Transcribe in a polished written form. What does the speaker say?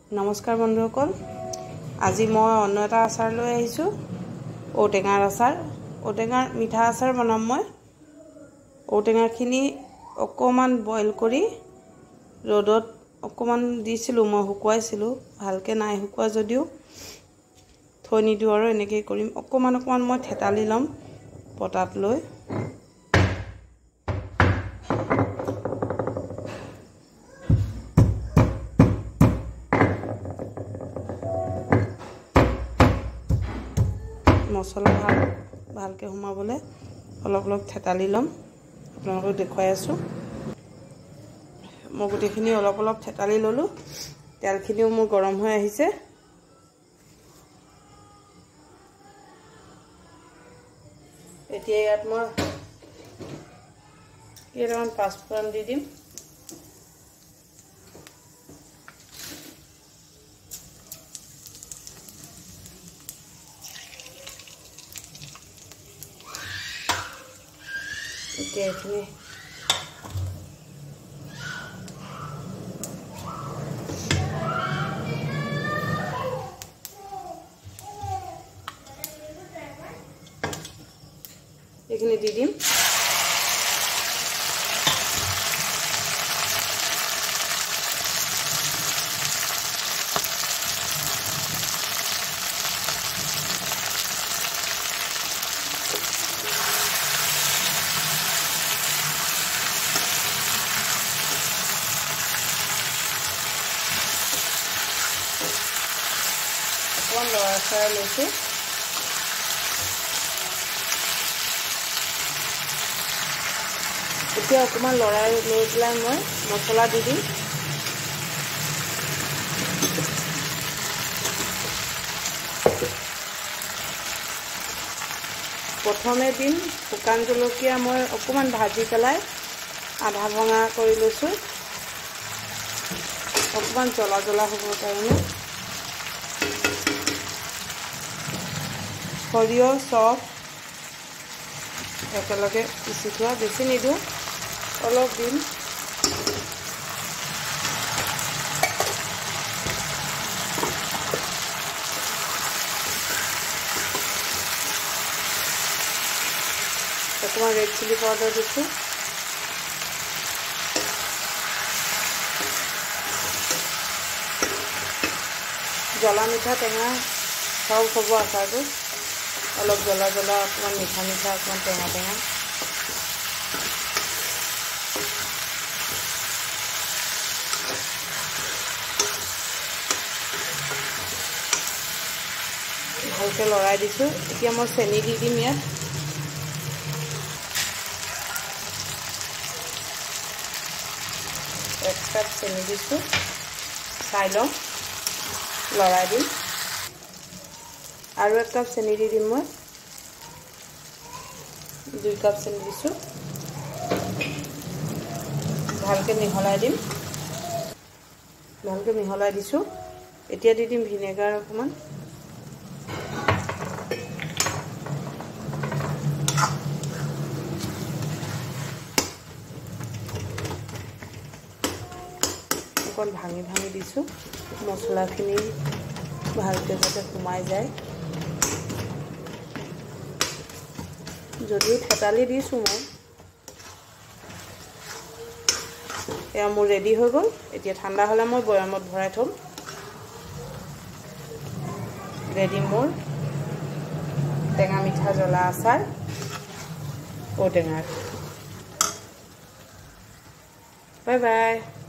নমস্কাৰ বন্ধুসকল আজি মই অন্য এটা আচাৰ লৈ আহিছো ঔটেঙাৰ আচাৰ ঔটেঙাৰ মিঠা আচাৰ বনাম মই ঔটেঙাখিনি অকমান বইল কৰি ৰ'দত অকমান দিছিলো মই শুকুৱাইছিলো ভালকে নাই শুকুৱা যদিও থৈ নিদিও আৰু এনেকৈ কৰিম অকমান মই থেতালি লম পটাত লৈ মছলা ভালকে হুমাবলে অলপ থেতালি লম আপোনালোকক দেখুৱাই আছো মই গুটিখিনি অলপ থেতালি ললো তেলখিনিও মোৰ গৰম হৈ আহিছে এতিয়া ইয়াত মই কেইটামান পাঁচফোৰণ দি দিম এইখিনি দি দিম অকমান লৰাই চৰাই লৈছো এতিয়া অকমান লৰাই লৈ পেলাই মই মছলা দি দিম প্ৰথমে দিম শুকান জলকীয়া মই অকমান ভাজি পেলাই আধা ভঙা কৰি লৈছো অকমান জ্বলা হ'ব কাৰণে সৰিয়হ চফ একেলগে পিচি থোৱা বেছি নিদিওঁ অলপ দিম অকণমান ৰেড চিলি পাউডাৰ দিছোঁ জ্বলা মিঠা টেঙা সব হ'ব আচাৰটো অলপ জ্বলা অকণমান মিঠা অকণমান টেঙা ভালকে লৰাই দিছোঁ এতিয়া মই চেনি দি দিম ইয়াত এক কাপ চেনি দিছোঁ চাই লওঁ লৰাই দিম আৰু এক কাপ চেনি দি দিম মই 2 কাপ চেনি দিছোঁ ভালকে মিহলাই দিম দিছোঁ এতিয়া দি দিম ভিনেগাৰ অকমান অকণ ভাঙি দিছোঁ মছলাখিনি ভালকে যাতে সোমাই যায় যদিও থেতালি দিছোঁ মই এয়া মোৰ ৰেডি হৈ গ'ল এতিয়া ঠাণ্ডা হ'লে মই বয়ামত ভৰাই থ'ম ৰেডি মোৰ টেঙা মিঠা জ্বলা আচাৰ ঔটেঙাৰ বাই বাই